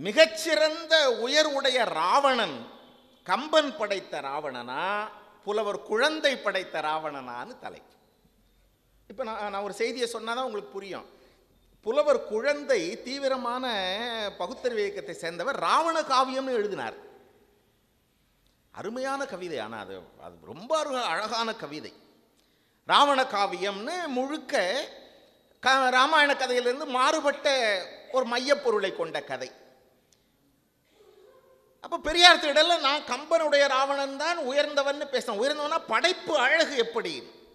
மிகச்சிறந்த உயர்வுடைய ராவணன் கம்பன் படைத்த ராவணனா, புலவர் குழந்தை படைத்த ராவணனான்னு தலை. இப்போ நான் ஒரு செய்தியை சொன்னாதான் உங்களுக்கு புரியும். புலவர் குழந்தை தீவிரமான பகுத்தறிவு இயக்கத்தை சேர்ந்தவர். ராவண காவியம்னு எழுதினார். அருமையான கவிதை. ஆனால் அது ரொம்ப அழகான கவிதை. ராவண காவியம்னு முழுக்க ராமாயண கதையிலிருந்து மாறுபட்ட ஒரு மையப்பொருளை கொண்ட கதை. அப்போ பெரியார் திடல்ல நான் கம்பனுடைய ராவணன் தான் உயர்ந்தவன் பேசுறேன். உயர்ந்தவனா படைப்பு அழகு எப்படி.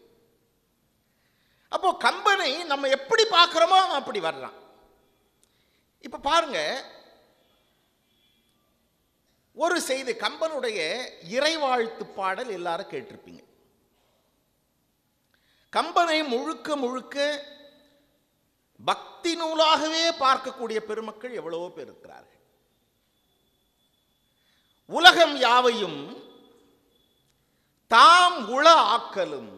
அப்போ கம்பனை நம்ம எப்படி பார்க்கிறோமோ அவன் அப்படி வர்றான். இப்ப பாருங்க, ஒரு செய்தி கம்பனுடைய இறைவாழ்த்து பாடல் எல்லாரும் கேட்டிருப்பீங்க. கம்பனை முழுக்க முழுக்க பக்தி நூலாகவே பார்க்கக்கூடிய பெருமக்கள் எவ்வளவோ பேர் இருக்கிறார்கள். உலகம் யாவையும் தாம் உள ஆக்கலும்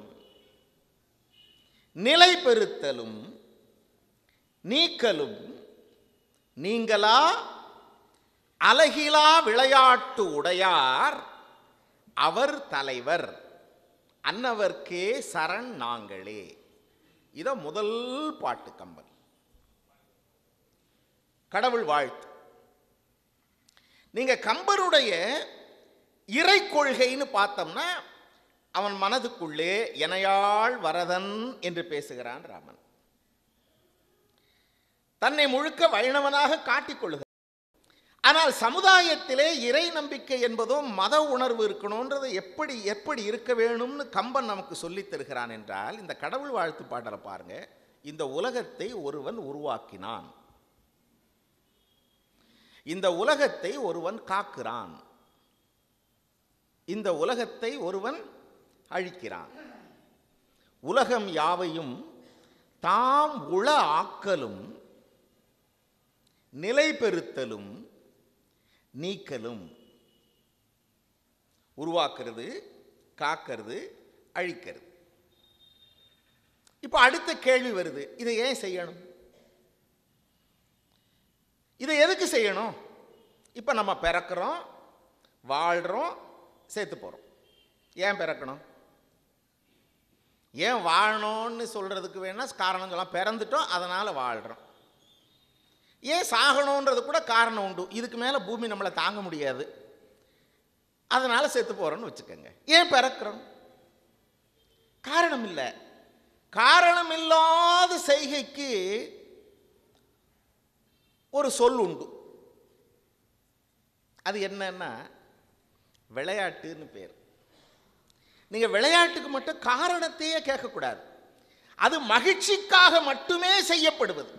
நிலை பெறுத்தலும் நீக்கலும் நீங்களா அலகிலா விளையாட்டு உடையார் அவர் தலைவர் அன்னவர்க்கே சரண் நாங்களே. இத முதல் பாட்டு கம்பன். கடவுள் வாழ்த்து. நீங்க கம்பனுடைய இறை கொள்கைன்னு பார்த்தோம்னா அவன் மனதுக்குள்ளே எனையாள் வரதன் என்று பேசுகிறான் ராமன். தன்னை முழுக்க வைணவனாக காட்டிக்கொள்கிறான். ஆனால் சமுதாயத்திலே இறை நம்பிக்கை என்பதும் மத உணர்வு இருக்கணும்ன்றது எப்படி எப்படி இருக்க வேணும்னு கம்பன் நமக்கு சொல்லித் தருகிறான் என்றால், இந்த கடவுள் வாழ்த்து பாடலை பாருங்க. இந்த உலகத்தை ஒருவன் உருவாக்கினான், இந்த உலகத்தை ஒருவன் காக்கிறான், இந்த உலகத்தை ஒருவன் அழிக்கிறான். உலகம் யாவையும் தாம் உள ஆக்கலும் நிலை பெறுத்தலும் நீக்கலும். உருவாக்குறது, காக்கிறது, அழிக்கிறது. இப்ப அடுத்த கேள்வி வருது, இதை ஏன் செய்யணும்? இதை எதுக்கு செய்யணும்? இப்ப நம்ம பிறக்கிறோம், வாழ்றோம், சேர்த்து போறோம். ஏன் பிறக்கணும்? ஏன் வாழணும்னு சொல்றதுக்கு வேணா காரணம் சொல்லலாம். பிறந்துட்டோம், அதனால வாழ்றோம். ஏன் சாகணுன்றது கூட காரணம் உண்டு. இதுக்கு மேலே பூமி நம்மளை தாங்க முடியாது, அதனால செத்து போறோம்னு வச்சுக்கோங்க. ஏன் பிறக்கிறோம்? காரணம் இல்லை. காரணம் இல்லாத செய்கைக்கு ஒரு சொல் உண்டு. அது என்னன்னா விளையாட்டுன்னு பேர். நீங்க விளையாட்டுக்கு மட்டும் காரணத்தையே கேட்கக்கூடாது. அது மகிழ்ச்சிக்காக மட்டுமே செய்யப்படுவது.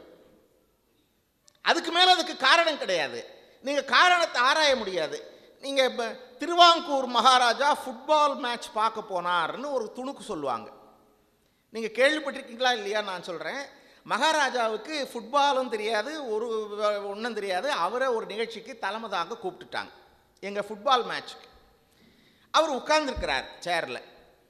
அதுக்கு மேல அதுக்கு காரணம் கிடையாது. நீங்க காரணத்தை ஆராய முடியாது. நீங்க திருவாங்கூர் மகாராஜா ஃபுட்பால் மேட்ச் பார்க்க போனார்னு ஒரு துணுக்கு சொல்லுவாங்க. நீங்க கேள்விப்பட்டிருக்கீங்களா இல்லையா? நான் சொல்றேன். மகாராஜாவுக்கு ஃபுட்பாலும் தெரியாது, ஒன்றும் தெரியாது. அவரை ஒரு நிகழ்ச்சிக்கு தலைமை தாங்க கூப்பிட்டுட்டாங்க, எங்க ஃபுட்பால் மேட்ச்க்கு. அவர் உட்கார்ந்துருக்கிறார் சேரில்.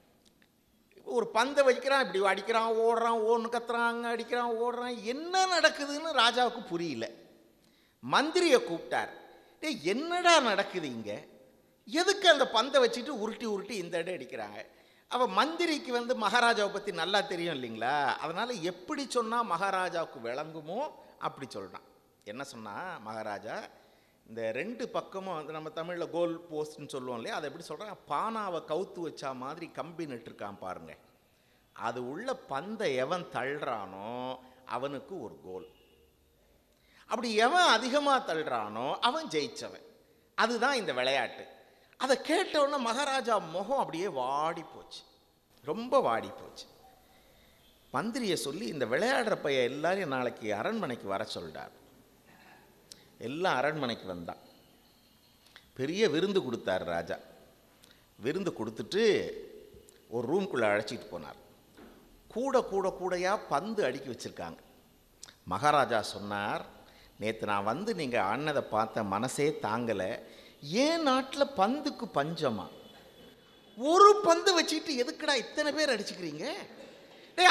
ஒரு பந்தை வைக்கிறான், இப்படி அடிக்கிறான், ஓடுறான், ஓன்னு கத்துறாங்க, அடிக்கிறான், ஓடுறான். என்ன நடக்குதுன்னு ராஜாவுக்கு புரியல. மந்திரியை கூப்பிட்டார். என்னடா நடக்குது இங்க? எதுக்கு அந்த பந்தை வச்சுட்டு உருட்டி உருட்டி இந்த இடம் அடிக்கிறாங்க? அவள் மந்திரிக்கு மகாராஜாவை பற்றி நல்லா தெரியும் இல்லைங்களா? அதனால் எப்படி சொன்னால் மகாராஜாவுக்கு விளங்குமோ அப்படி சொல்கிறான். என்ன சொன்னால் மகாராஜா, இந்த ரெண்டு பக்கமும் நம்ம தமிழில் கோல் போஸ்ட்னு சொல்லுவோம் இல்லையா, அதை எப்படி சொல்கிறாங்க, பானாவை கவுத்து வச்சா மாதிரி கம்பி நட்டுருக்கான் பாருங்க. அது உள்ள பந்தை எவன் தள்ளுறானோ அவனுக்கு ஒரு கோல். அப்படி எவன் அதிகமாக தள்ளுறானோ அவன் ஜெயிச்சவன். அதுதான் இந்த விளையாட்டு. அதை கேட்டவுடனே மகாராஜா முகம் அப்படியே வாடி போச்சு, ரொம்ப வாடி போச்சு. மந்திரியை சொல்லி இந்த விளையாடுற பையன் எல்லாரையும் நாளைக்கு அரண்மனைக்கு வர சொல்லிட்டார். எல்லாம் அரண்மனைக்கு வந்தான். பெரிய விருந்து கொடுத்தார் ராஜா. விருந்து கொடுத்துட்டு ஒரு ரூம்குள்ளே அழைச்சிட்டு போனார். கூட கூட கூடையாக பந்து அடுக்கி வச்சுருக்காங்க. மகாராஜா சொன்னார், நேற்று நான் நீங்கள் ஆனதை பார்த்த மனசே தாங்கலை. ஏன் நாட்டில் பந்துக்கு பஞ்சமா? ஒரு பந்து வச்சுக்கிட்டு எதுக்குடா இத்தனை பேர் அடிச்சுக்கிறீங்க?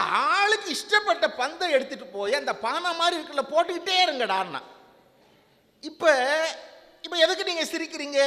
ஆளுக்கு இஷ்டப்பட்ட பந்தை எடுத்துகிட்டு போய் அந்த பானை மாதிரி இருக்குல்ல போட்டுக்கிட்டே இருங்கடான்னா. இப்ப இப்ப எதுக்கு நீங்க சிரிக்கிறீங்க?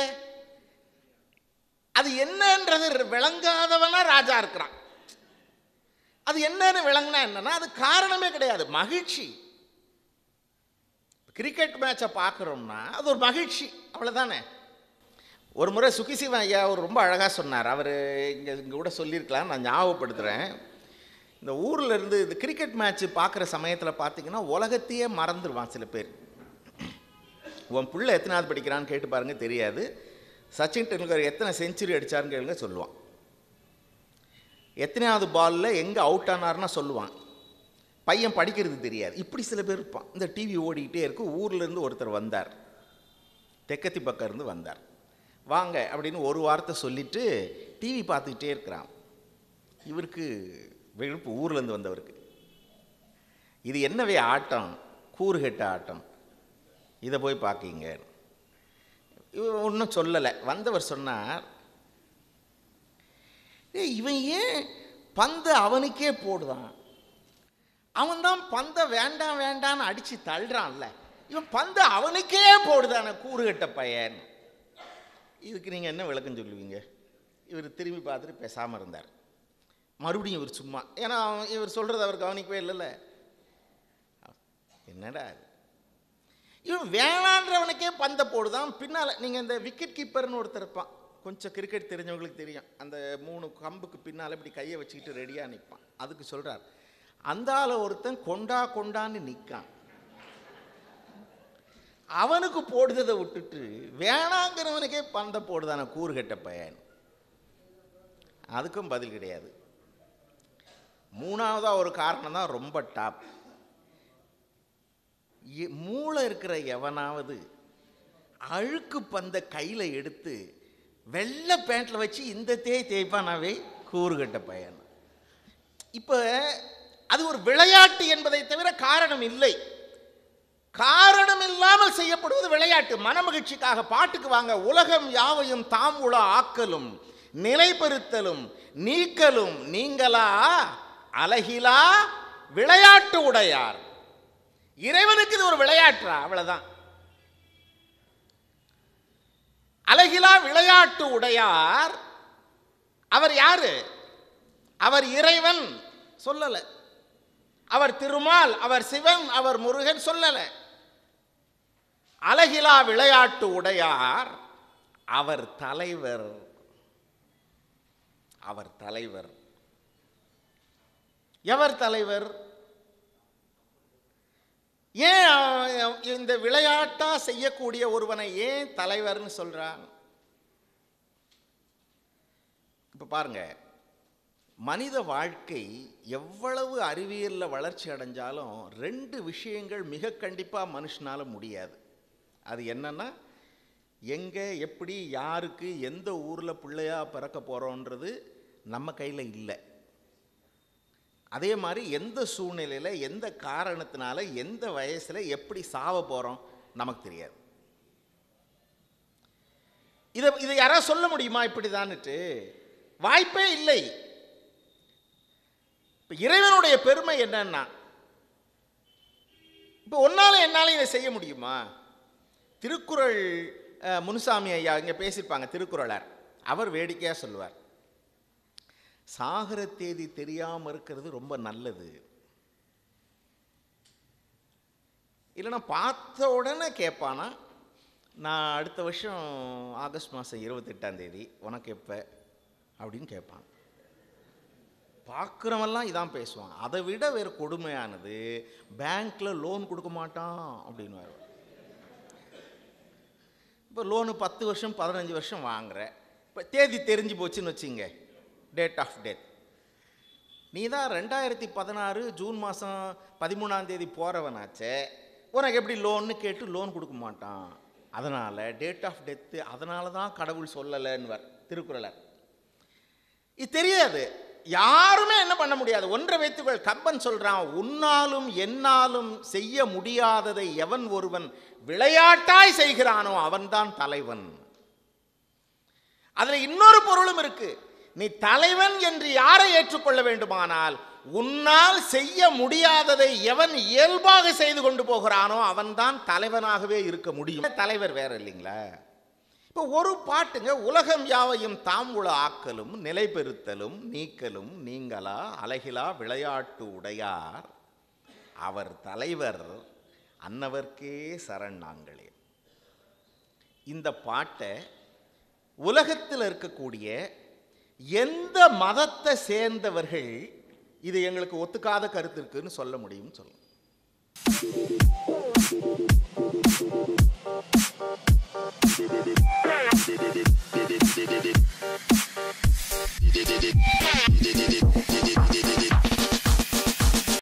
அது என்னன்றது விளங்காதவனா ராஜா இருக்கிறான். அது என்னன்னு விளங்கினா என்னன்னா அது காரணமே கிடையாது, மகிழ்ச்சி. கிரிக்கெட் மேட்சை பார்க்குறோம்னா அது ஒரு மகிழ்ச்சி, அவ்வளோதானே. ஒரு முறை சுகிசிவன் ஐயா அவர் ரொம்ப அழகாக சொன்னார். அவர் இங்கே கூட சொல்லியிருக்கலாம், நான் ஞாபகப்படுத்துகிறேன். இந்த ஊரில் இருந்து இந்த கிரிக்கெட் மேட்ச்சு பார்க்குற சமயத்தில் பார்த்தீங்கன்னா உலகத்தையே மறந்துடுவான் சில பேர். உன் பிள்ளை எத்தனாவது படிக்கிறான்னு கேட்டு பாருங்க, தெரியாது. சச்சின் டெண்டுல்கர் எத்தனை செஞ்சுரி அடித்தாருன்னு கேளுங்க, சொல்லுவான். எத்தனையாவது பாலில் எங்கே அவுட் ஆனார்னா சொல்லுவான். பையன் படிக்கிறது தெரியாது. இப்படி சில பேர் இருப்பான். இந்த டிவி ஓடிக்கிட்டே இருக்கு. ஊர்லேருந்து ஒருத்தர் வந்தார், தெக்கத்தி பக்கம் இருந்து வந்தார். வாங்க அப்படின்னு ஒரு வார்த்தை சொல்லிவிட்டு டிவி பார்த்துக்கிட்டே இருக்கிறான். இவருக்கு வெறுப்பு, ஊர்லேருந்து வந்தவருக்கு. இது என்னவே ஆட்டம், கூறுகெட்ட ஆட்டம், இதை போய் பார்க்கிங்க. இவன் ஒன்றும் சொல்லலை. வந்தவர் சொன்னார், இவன் ஏன் பந்தை அவனுக்கே போடுதான்? அவன் தான் பந்தை வேண்டாம் வேண்டான்னு அடித்து தள்ளுறான்ல, இவன் பந்தை அவனுக்கே போடுதான கூறுகட்ட பையன். இதுக்கு நீங்கள் என்ன விளக்கம் சொல்லுவீங்க? இவர் திரும்பி பார்த்துட்டு பேசாமல் இருந்தார். மறுபடியும் இவர் சும்மா, ஏன்னா இவர் சொல்கிறது அவர் கவனிக்கவே இல்லைல்ல. என்னடா இவன் வேணான்றவனுக்கே பந்தை போடுதான். பின்னால் நீங்கள் இந்த விக்கெட் கீப்பர்னு ஒருத்தர் இருப்பான், கொஞ்சம் கிரிக்கெட் தெரிஞ்சவங்களுக்கு தெரியும். அந்த 3 கம்புக்கு பின்னால் இப்படி கையை வச்சுக்கிட்டு ரெடியாக நிற்பான். அதுக்கு சொல்கிறார், அந்த ஆளை ஒருத்தன் கொண்டான்னு நிற்கான், அவனுக்கு போடுறதை விட்டுட்டு வேணாங்கிறவனுக்கே பந்தை போடுதான கூறுகட்ட பையன். அதுக்கும் பதில் கிடையாது. மூணாவதாக ஒரு காரணம் தான் ரொம்ப டாப். மூளை இருக்கிற எவனாவது அழுக்கு பந்தை கையில் எடுத்து வெள்ளை பேண்ட்டில் வச்சு இந்த தேய்ப்பானாவே கூறுகட்ட பையன். இப்போ அது ஒரு விளையாட்டு என்பதை தவிர காரணம் இல்லை. காரணம் இல்லாமல் செய்யப்படுவது விளையாட்டு, மனமகிழ்ச்சிக்காக. பாட்டுக்கு வாங்க, உலகம் யாவையும் தாம் உள ஆக்கலும் நிலைபெறுத்தலும் நீக்கலும் நீங்களா அழகிலா விளையாட்டு உடையார். இறைவனுக்கு இது ஒரு விளையாட்டா, அவ்வளவுதான். அழகிலா விளையாட்டு உடையார். அவர் யாரு? அவர் இறைவன் சொல்லல. அவர் திருமால், அவர் சிவன், அவர் முருகன் சொல்லல. அழகிலா விளையாட்டு உடையார் அவர் தலைவர். அவர் தலைவர். எவர் தலைவர்? ஏன் இந்த விளையாட்டா செய்யக்கூடிய ஒருவனை ஏன் தலைவர்னு சொல்றான்? இப்ப பாருங்க, மனித வாழ்க்கை எவ்வளவு அறிவியலில் வளர்ச்சி அடைஞ்சாலும் 2 விஷயங்கள் மிக கண்டிப்பாக மனுஷனால முடியாது. அது என்னன்னா, எங்கே எப்படி யாருக்கு எந்த ஊரில் பிள்ளையா பிறக்க போகிறோன்றது நம்ம கையில் இல்லை. அதே மாதிரி எந்த சூழ்நிலையில் எந்த காரணத்தினால எந்த வயசில் எப்படி சாவ போகிறோம் நமக்கு தெரியாது. இதை யாராவது சொல்ல முடியுமா இப்படி தான்ட்டு? வாய்ப்பே இல்லை. இப்போ இறைவனுடைய பெருமை என்னன்னா, இப்போ ஒன்னால என்னால இதை செய்ய முடியுமா? திருக்குறள் முனுசாமி ஐயா இங்கே பேசியிருப்பாங்க, திருக்குறளார். அவர் வேடிக்கையாக சொல்லுவார், சாகர தேதி தெரியாமல் இருக்கிறது ரொம்ப நல்லது. இல்லைன்னா பார்த்த உடனே கேட்பானா, நான் அடுத்த வருஷம் ஆகஸ்ட் மாதம் 28ஆம் தேதி உனக்கு எப்போ அப்படின்னு கேட்பான். பார்க்குறவெல்லாம் இதான் பேசுவான். அதை விட வேறு கொடுமையானது, பேங்க்கில் லோன் கொடுக்க மாட்டான் அப்படின்னு. இப்போ லோனு 10 வருஷம் 15 வருஷம் வாங்குற, இப்போ தேதி தெரிஞ்சு போச்சுன்னு வச்சுங்க, டேட் ஆஃப் டெத். நீ தான் 2016 ஜூன் மாதம் 13ஆம் தேதி போகிறவனாச்சே, உனக்கு எப்படி லோன்னு கேட்டு லோன் கொடுக்க மாட்டான். அதனால் டேட் ஆஃப் டெத்து அதனால தான் கடவுள் சொல்லலைன்னுவார் திருக்குறளர். இது தெரியாது, யாருமே என்ன பண்ண முடியாது. ஒன்றை வைத்துக்கள், கம்பன் சொல்றான், உன்னாலும் என்னாலும் செய்ய முடியாததை எவன் ஒருவன் விளையாட்டாய் செய்கிறானோ அவன்தான் தலைவன். அதுல இன்னொரு பொருளும் இருக்கு. நீ தலைவன் என்று யாரை ஏற்றுக்கொள்ள வேண்டுமானால் உன்னால் செய்ய முடியாததை எவன் இயல்பாக செய்து கொண்டு போகிறானோ அவன்தான் தலைவனாகவே இருக்க முடியும். தலைவர் வேற இல்லைங்களா? இப்போ ஒரு பாட்டுங்க, உலகம் யாவையும் தாம்புல ஆக்கலும் நிலை பெறுத்தலும் நீக்கலும் நீங்களா அழகிலா விளையாட்டு உடையார் அவர் தலைவர் அன்னவர்க்கே சரண் நாங்களே. இந்த பாட்டை உலகத்தில் இருக்கக்கூடிய எந்த மதத்தை சேர்ந்தவர்கள் இது எங்களுக்கு ஒத்துக்காத கருத்து இருக்குன்னு சொல்ல முடியும்னு சொல்லுங்க.